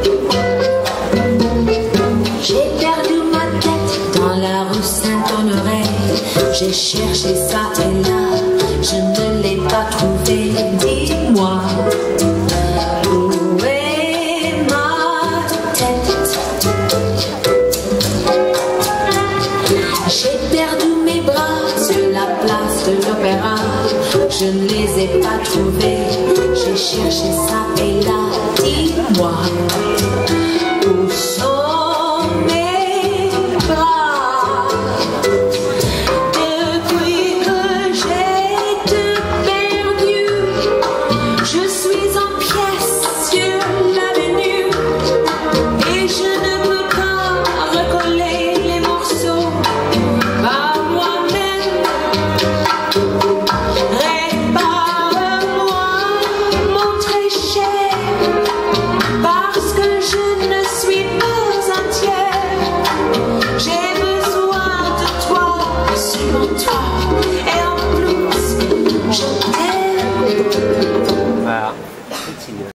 J'ai perdu ma tête dans la rue Saint-Honoré. J'ai cherché ça et là, je ne l'ai pas trouvé. Dis-moi, où est ma tête? J'ai perdu mes bras sur la place de l'Opéra. Je ne les ai pas trouvés. J'ai cherché ça et là, dis-moi, où sont mes bras? Depuis que j'ai te perdu, je suis en pièces sur l'avenue et je ne peux pas recoller les morceaux par moi-même. Répare-moi, mon très cher, parce que je ne suis pas entière. J'ai besoin de toi, sur toi.